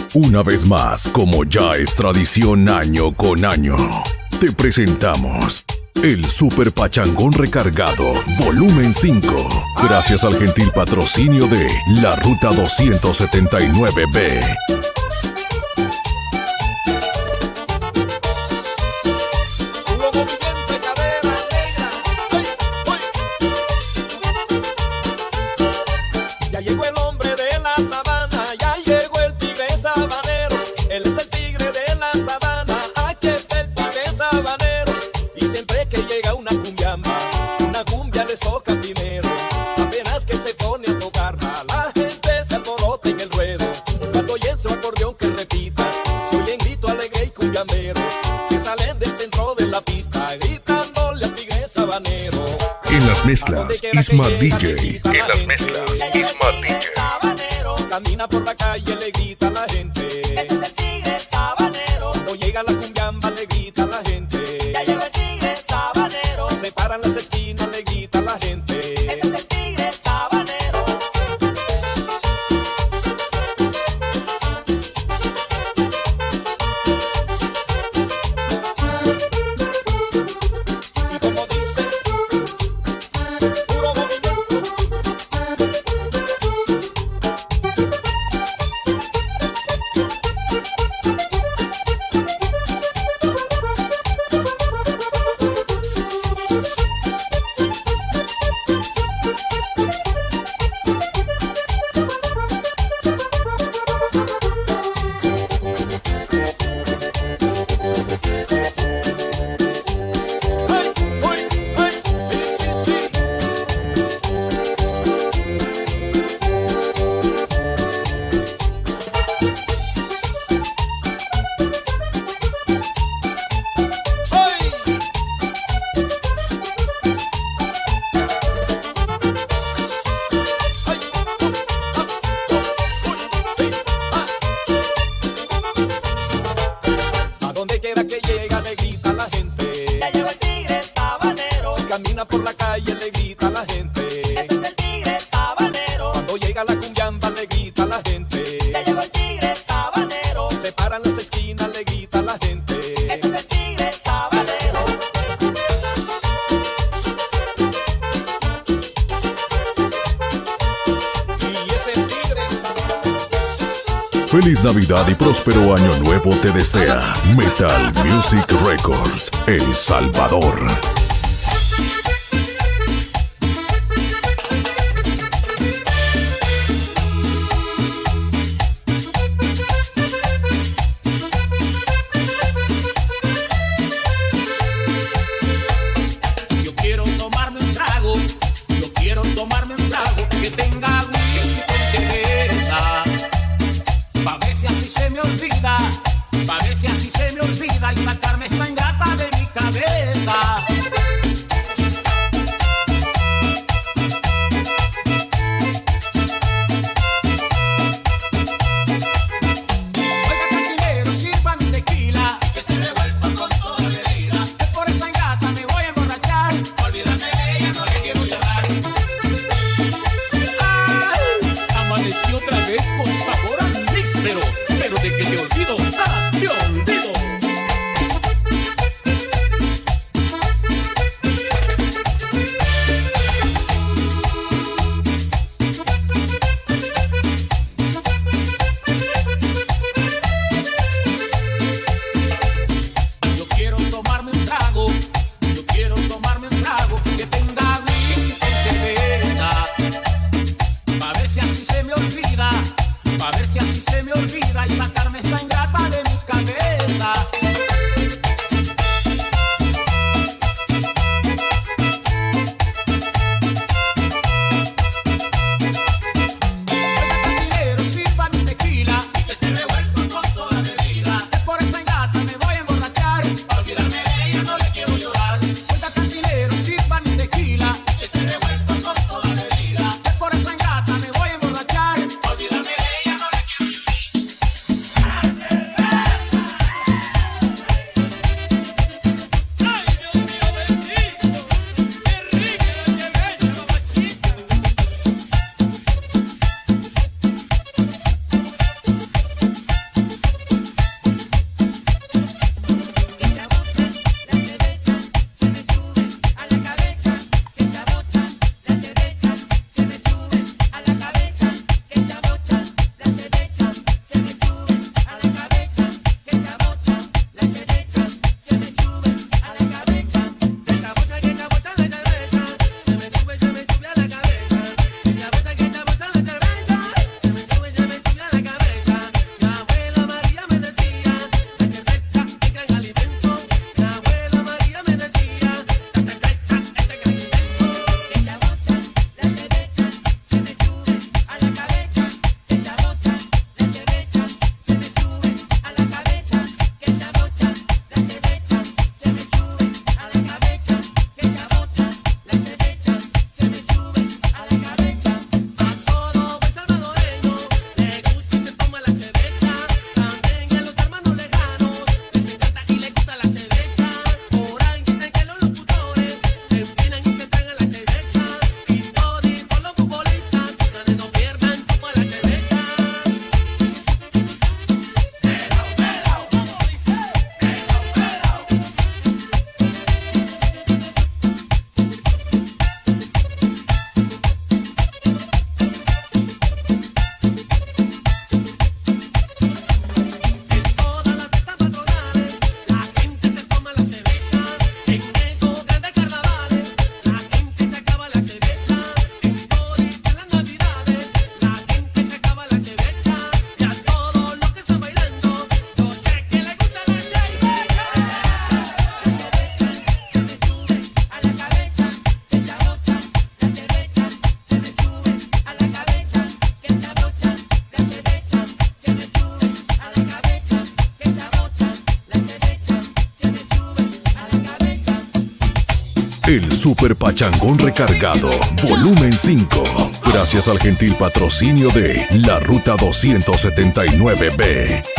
Una vez más, como ya es tradición año con año, te presentamos el Super Pachangón Recargado, volumen 5, gracias al gentil patrocinio de la Ruta 279B. Ya llegó el hombre de la sabana, ya llegó el tigre sabanero. Él es el tigre de la sabana, aquí está el tigre sabanero. Y siempre que llega una cumbia les toca primero. Apenas que se pone a tocarla, la gente se alborota en el ruedo. Cuando oyen su acordeón que repita, se oyen grito alegre y cumbiambero, que salen del centro de la pista gritándole al tigre sabanero. En las mezclas, Isma DJ. En las mezclas, Isma DJ. Camina por la calle, le grita a la gente. Ese es el tigre sabanero. Cuando llega la cumbiamba, le grita a la gente. Ya llegó el tigre sabanero. Se paran las esquinas, le grita a la gente. Ese es el tigre sabanero. Y como dice, puro movimiento. Camina por la calle, le grita a la gente. Ese es el tigre sabanero. Cuando llega la cumbiamba, le grita a la gente. Ya llegó el tigre sabanero. Se paran las esquinas, le grita a la gente. Ese es el tigre sabanero. Y ese tigre. Feliz Navidad y próspero año nuevo te desea Metal Music Records, El Salvador. Que tenga whisky con cerveza, pa' ver si así se me olvida, pa' ver si así se me olvida y sacarme esta ingrata de mi cabeza. Oiga, cantinero, sirva mi tequila, que esté revuelto con toda la bebida, que por esa ingrata me voy a emborrachar, olvídate de ella, no le quiero llorar. Amanecí otra vez con sabor a níspero, pero de que te olvido, te olvido. Yo quiero tomarme un trago, yo quiero tomarme un trago que tenga whisky con cerveza. Pa' ver si así se me olvida, pa' ver si así se me olvida y sacarme esta ingrata de mi cabeza. Oiga, cantinero, sirva mi tequila, que esté revuelto con toda la bebida, que por esa ingrata me voy a emborrachar, pa' olvidarme de ella no le quiero llorar. Oiga, cantinero, sirva mi tequila, que esté revuelto con toda la bebida, que por esa ingrata me voy a emborrachar, pa' olvidarme de ella no le quiero llorar. Super Pachangón Recargado, volumen 5. Gracias al gentil patrocinio de la Ruta 279B.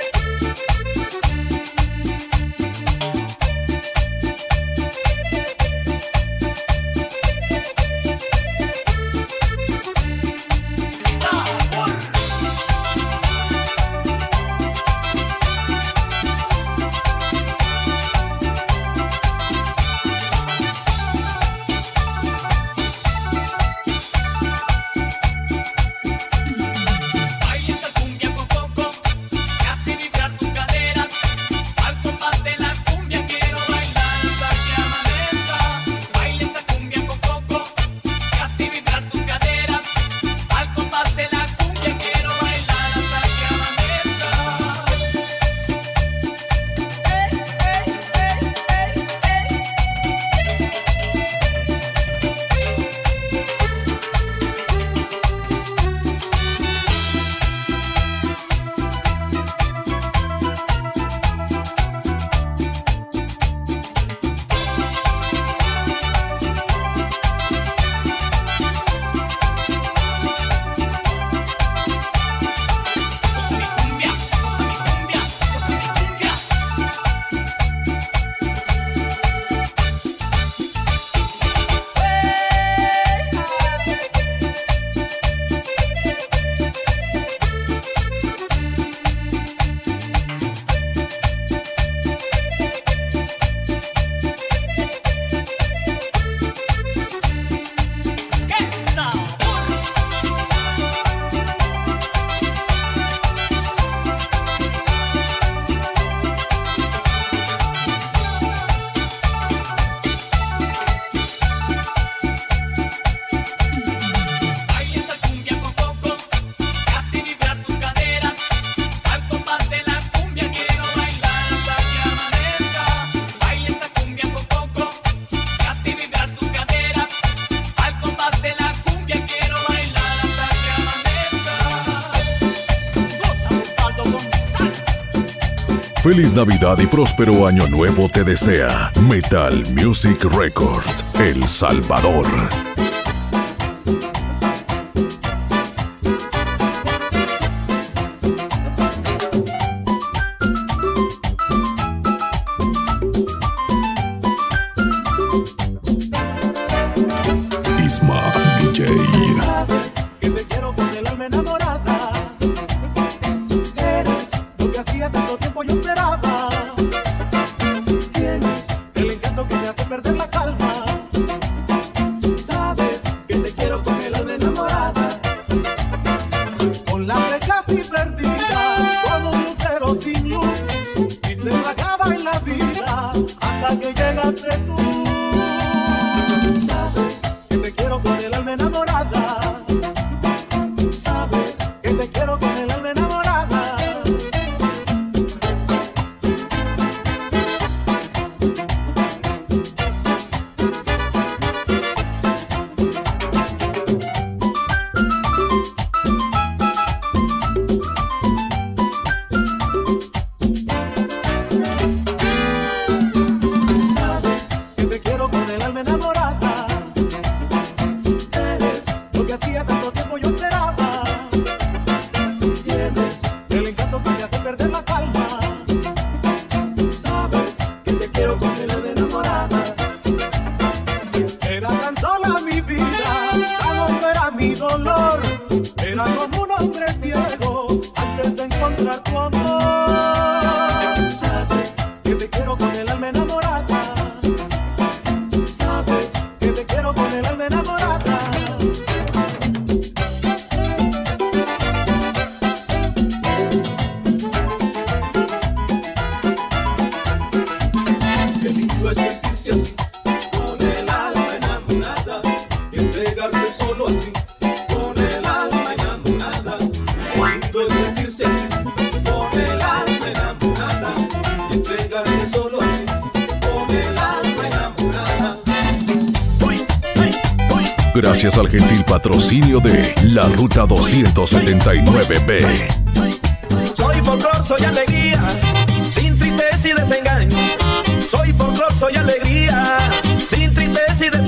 Feliz Navidad y próspero año nuevo te desea Metal Music Records, El Salvador. Isma DJ. Sabes que te quiero con el alma enamorada. Eres lo que hacía tanto tiempo yo esperaba. Tienes el encanto que me hace perder la calma. Sabes que te quiero con el alma enamorada. Con la fe casi perdida, como un lucero sin luz. Viste la cava en la vida hasta que llegaste tú. Sabes que te quiero con el alma enamorada. Sabes que te quiero con el alma enamorada. Sabes que te quiero con el alma enamorada. Eres lo que hacía tanto tiempo yo esperaba. Tienes el encanto que me hace perder la calma. Sabes que te quiero con el alma enamorada. Era tan sola mi vida, tan hondo era mi dolor. Era como un hombre ciego antes de encontrar tu amor. Sabes que te quiero con el alma enamorada. Sabes que te quiero con el alma enamorada. Qué lindo es sentirse así, con el alma enamorada, y entregarse solo así, con el alma enamorada. Qué lindo es sentirse así, con el alma enamorada, y entregarse solo así, con el alma enamorada. Gracias al gentil patrocinio de la Ruta 279B. Soy folclor, soy alegría, sin tristeza y desengaño. Soy folclor, soy alegría, sin tristeza y desengaño.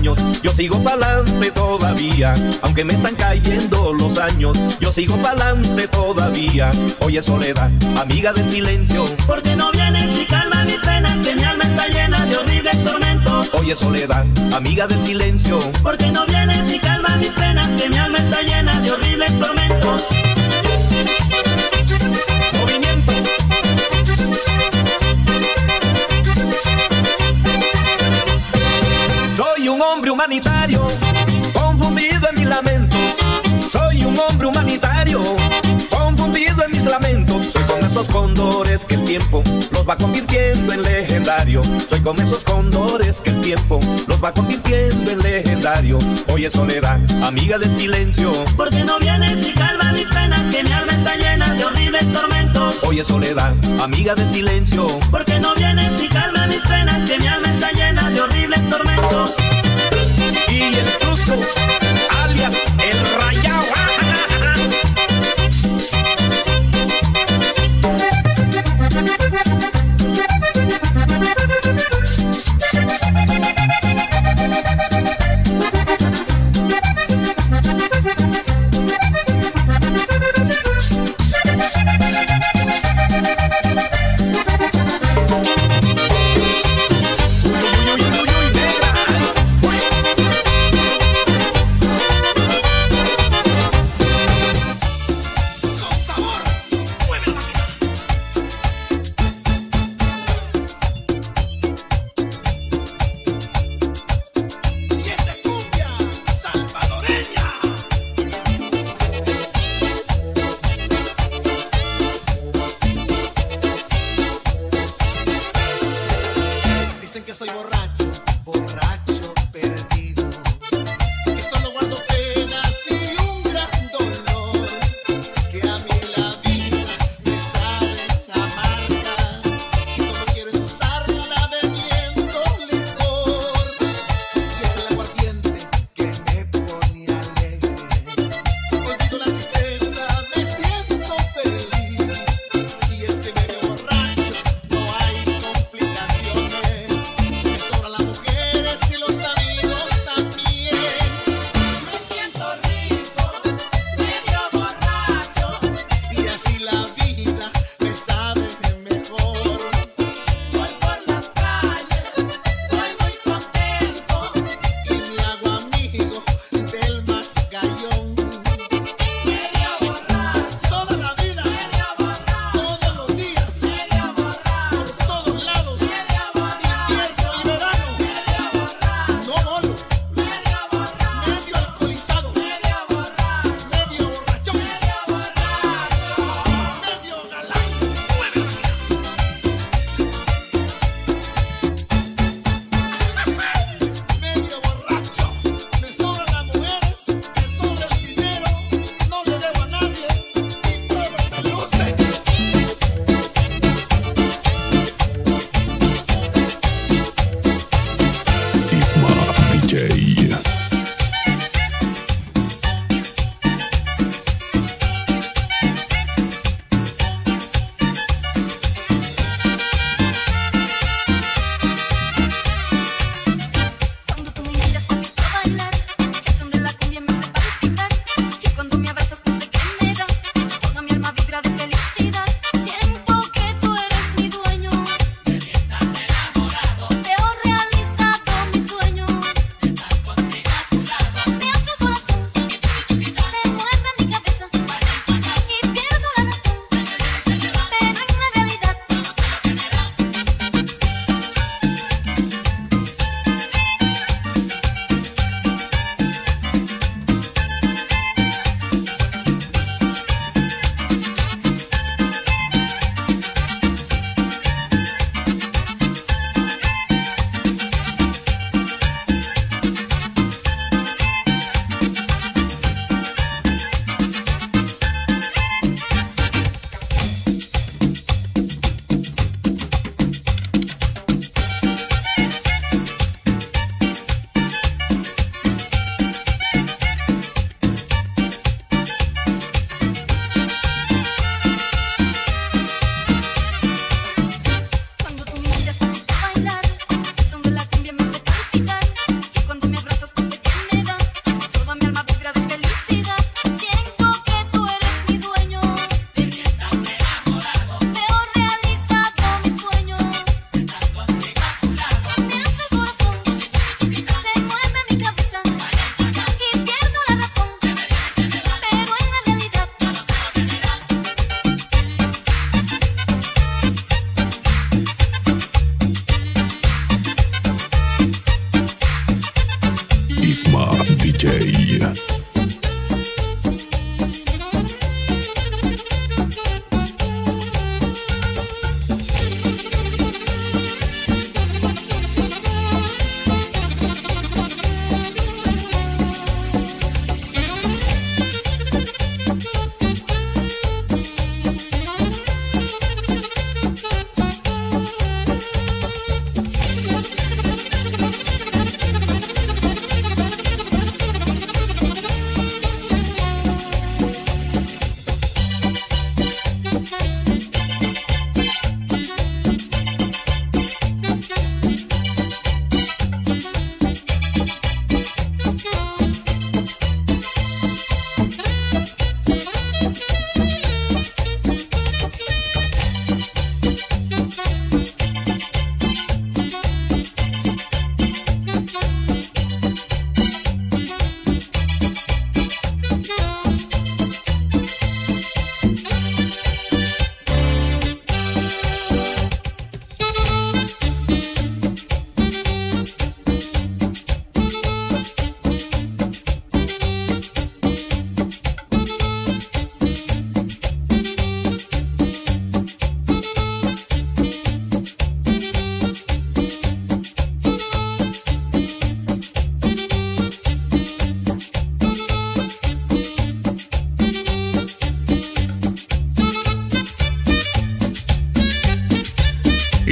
años, yo sigo pa'lante todavía. Aunque me están cayendo los años, yo sigo pa'lante todavía. Oye Soledad, amiga del silencio, ¿por qué no vienes y calma mis penas? Que mi alma está llena de horribles tormentos. Oye Soledad, amiga del silencio, ¿por qué no vienes y calma mis penas? Que mi alma está llena de horribles tormentos. movimiento. Soy un hombre humanitario, confundido en mis lamentos. Soy un hombre humanitario, confundido en mis lamentos. Soy como esos cóndores que el tiempo los va convirtiendo en legendario. Soy como esos cóndores que el tiempo los va convirtiendo en legendario. Oye Soledad, amiga del silencio, ¿por qué no vienes y calma mis penas? Que mi alma está llena de horribles tormentos. oye Soledad, amiga del silencio, ¿por qué no vienes y calma mis penas? Que mi alma está llena de horribles tormentos. y el Trusco, alias el Rayao.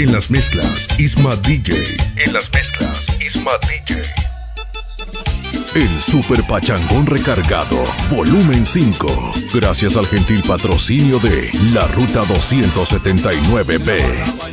En las mezclas, Isma DJ. En las mezclas, Isma DJ. El Super Pachangón Recargado, volumen 5. Gracias al gentil patrocinio de la Ruta 279B.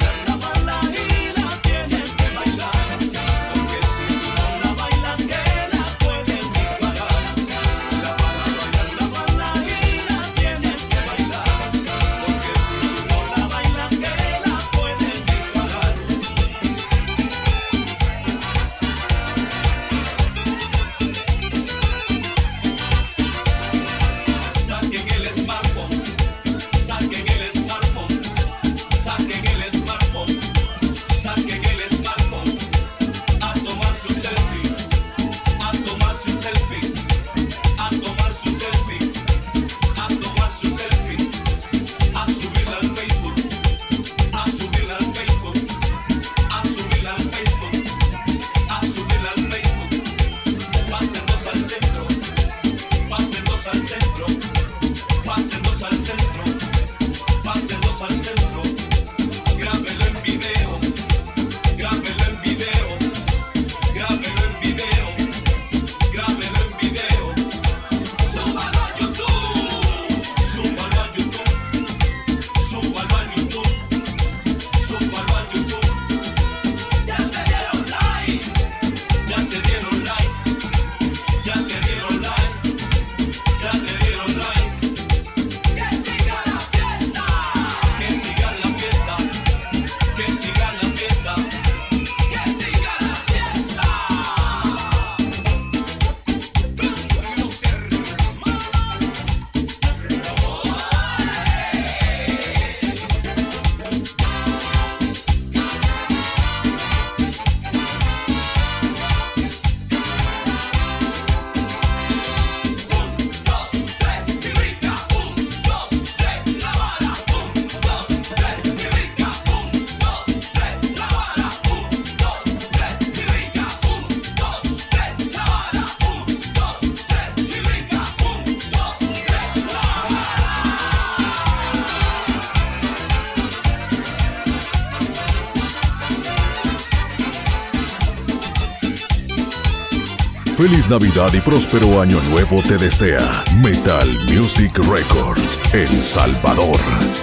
Feliz Navidad y próspero año nuevo te desea Metal Music Record, El Salvador.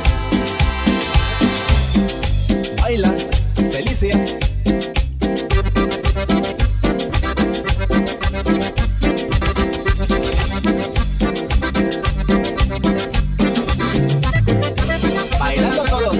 Baila, Felicia. Bailando todos.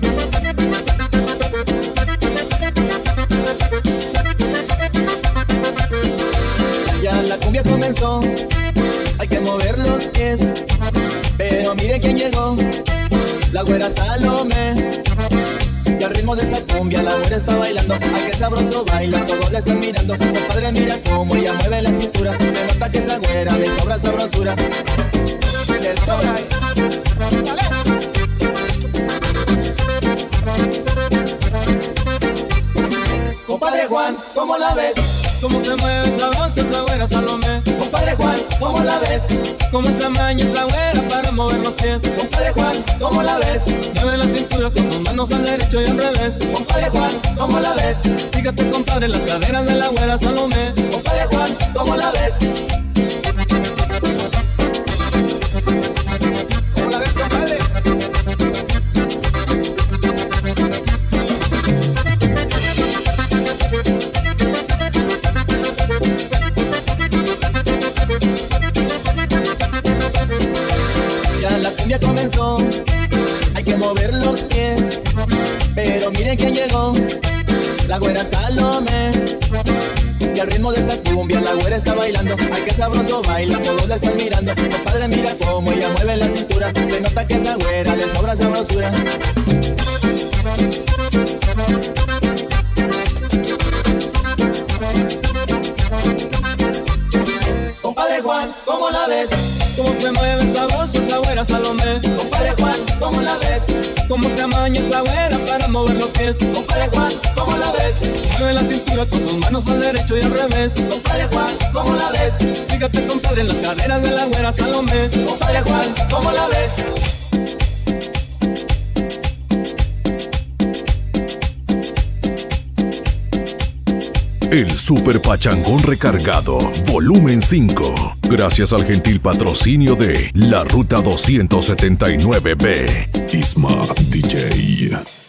Ya la cumbia comenzó, hay que mover los pies. Pero mire quién llegó, la güera Salomé. Y al ritmo de esta cumbia la güera está bailando. Ay, qué sabroso baila, todos la están mirando. Compadre, mira cómo ella mueve la cintura. Se nota que esa güera le sobra sabrosura. Le sobra. Compadre Juan, ¿cómo la ves? Cómo se mueve esa voz, esa güera Salomé. Compadre Juan, ¿cómo la ves? Cómo se amaña esa güera para mover los pies. Compadre Juan, ¿cómo la ves? Mueve la cintura con sus manos al derecho y al revés. Compadre Juan, ¿cómo la ves? Fíjate, compadre, las caderas de la güera Salomé. Compadre Juan, ¿cómo la ves? ¿Cómo la ves, compadre? Ya la cumbia comenzó, hay que mover los pies. Pero miren quién llegó, la güera Salomé. Y al ritmo de esta cumbia la güera está bailando. Ay, qué sabroso baila, todos la están mirando. Compadre, mira cómo ella mueve la cintura. Se nota que esa güera le sobra sabrosura. Compadre Juan, ¿cómo la ves? Cómo se mueve esa voz, esa güera Salomé. Compadre Juan, ¿cómo la ves? Cómo se amaña esa güera para mover los pies. Compadre Juan, ¿cómo la ves? Mueve la cintura con sus manos al derecho y al revés. Compadre Juan, ¿cómo la ves? Fíjate, compadre, en las caderas de la güera Salomé. Compadre Juan, ¿cómo la ves? el Super Pachangón Recargado, volumen 5. Gracias al gentil patrocinio de la Ruta 279B. Isma DJ.